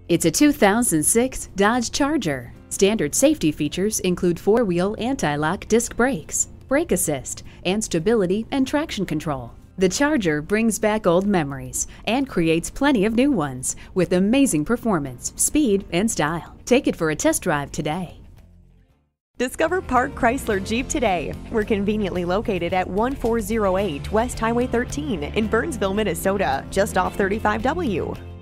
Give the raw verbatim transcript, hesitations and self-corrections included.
It's a two thousand six Dodge Charger. Standard safety features include four-wheel anti-lock disc brakes, brake assist, and stability and traction control. The Charger brings back old memories and creates plenty of new ones with amazing performance, speed, and style. Take it for a test drive today. Discover Park Chrysler Jeep today. We're conveniently located at one four zero eight West Highway thirteen in Burnsville, Minnesota, just off thirty-five W.